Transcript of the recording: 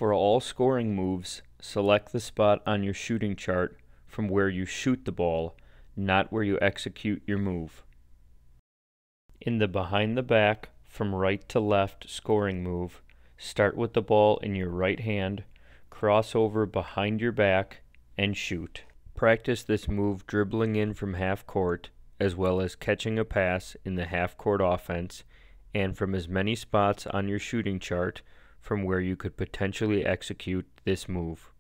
For all scoring moves, select the spot on your shooting chart from where you shoot the ball, not where you execute your move. In the behind the back, from right to left scoring move, start with the ball in your right hand, cross over behind your back, and shoot. Practice this move dribbling in from half court, as well as catching a pass in the half court offense, and from as many spots on your shooting chart from where you could potentially execute this move.